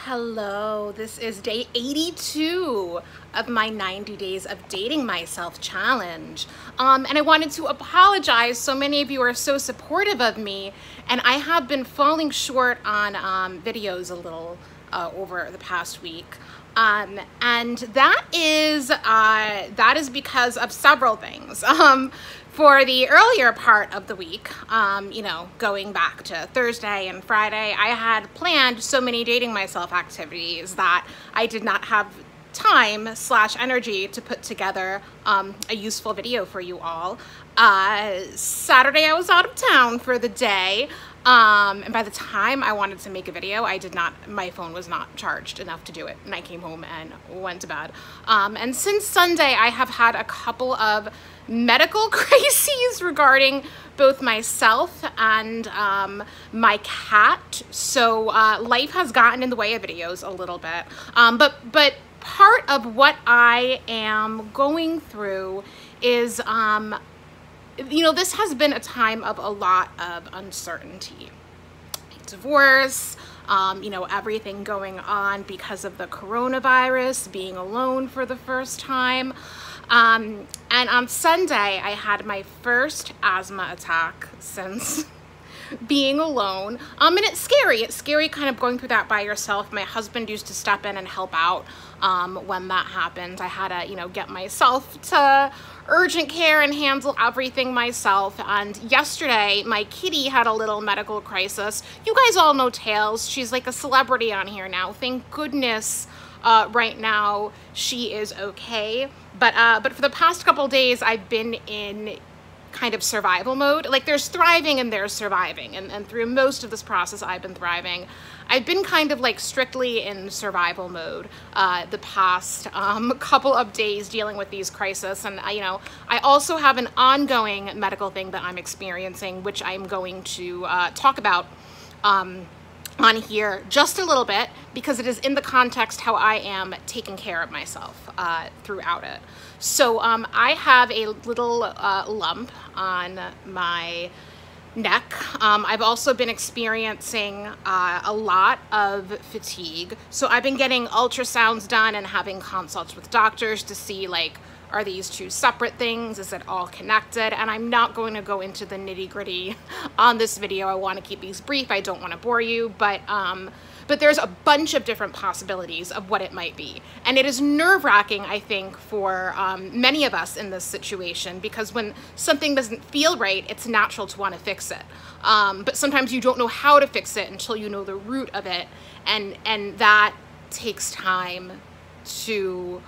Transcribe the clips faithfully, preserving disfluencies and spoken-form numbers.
Hello, this is day eighty-two of my ninety days of dating myself challenge. Um, and I wanted to apologize. So many of you are so supportive of me, and I have been falling short on um, videos a little uh, over the past week. Um, and that is, uh, that is because of several things. Um, For the earlier part of the week, um, you know, going back to Thursday and Friday, I had planned so many dating myself activities that I did not have time slash energy to put together um, a useful video for you all. Uh, Saturday I was out of town for the day. Um, and by the time I wanted to make a video, I did not, my phone was not charged enough to do it. And I came home and went to bed. Um, and since Sunday, I have had a couple of medical crises regarding both myself and um, my cat. So uh, life has gotten in the way of videos a little bit. Um, but, but part of what I am going through is, um, you know, this has been a time of a lot of uncertainty. Divorce, um, you know, everything going on because of the coronavirus, being alone for the first time. Um, and on Sunday, I had my first asthma attack since being alone. Um, and it's scary. It's scary kind of going through that by yourself. My husband used to step in and help out um, when that happened. I had to, you know, get myself to urgent care and handle everything myself. And yesterday, my kitty had a little medical crisis. You guys all know Tails. She's like a celebrity on here now. Thank goodness uh, right now she is okay. But, uh, but for the past couple days, I've been in kind of survival mode. Like there's thriving and there's surviving. And, and through most of this process, I've been thriving. I've been kind of like strictly in survival mode uh, the past um, couple of days dealing with these crises. And I, you know, I also have an ongoing medical thing that I'm experiencing, which I'm going to uh, talk about um, on here just a little bit, because it is in the context how I am taking care of myself uh, throughout it. So um, I have a little uh, lump on my neck. Um, I've also been experiencing uh, a lot of fatigue. So I've been getting ultrasounds done and having consults with doctors to see, like, are these two separate things? Is it all connected? And I'm not going to go into the nitty gritty on this video. I want to keep these brief. I don't want to bore you, but um, but there's a bunch of different possibilities of what it might be. And it is nerve-wracking, I think, for um, many of us in this situation, because when something doesn't feel right, it's natural to want to fix it. Um, but sometimes you don't know how to fix it until you know the root of it. And, and that takes time to...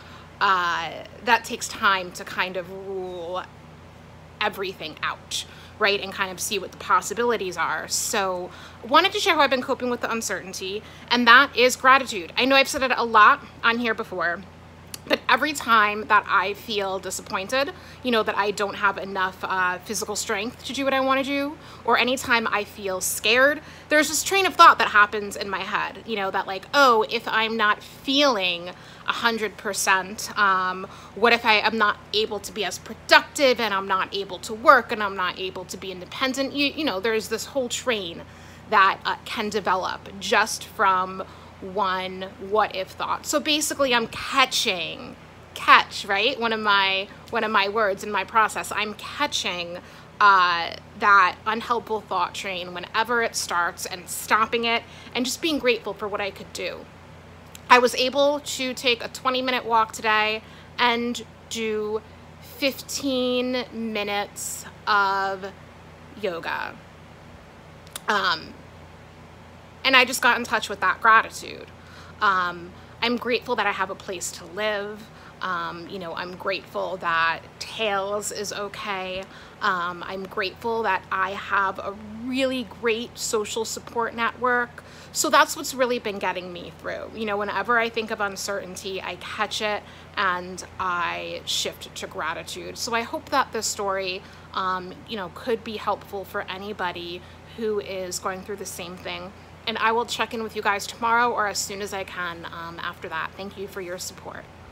Uh, that takes time to kind of rule everything out, right? And kind of see what the possibilities are. So I wanted to share how I've been coping with the uncertainty, and that is gratitude. I know I've said it a lot on here before, but every time that I feel disappointed, you know, that I don't have enough uh, physical strength to do what I want to do, or anytime I feel scared, there's this train of thought that happens in my head, you know, that like, oh, if I'm not feeling a hundred percent, um, what if I am not able to be as productive, and I'm not able to work, and I'm not able to be independent? You, you know, there's this whole train that uh, can develop just from one what if thought. So basically I'm catching, catch, right? One of my, one of my words in my process, I'm catching uh, that unhelpful thought train whenever it starts, and stopping it and just being grateful for what I could do. I was able to take a twenty minute walk today and do fifteen minutes of yoga. Um, And I just got in touch with that gratitude. Um, I'm grateful that I have a place to live. Um, you know, I'm grateful that Tails is okay. Um, I'm grateful that I have a really great social support network. So that's what's really been getting me through. You know, whenever I think of uncertainty, I catch it and I shift to gratitude. So I hope that this story, um, you know, could be helpful for anybody who is going through the same thing. And I will check in with you guys tomorrow or as soon as I can um, after that. Thank you for your support.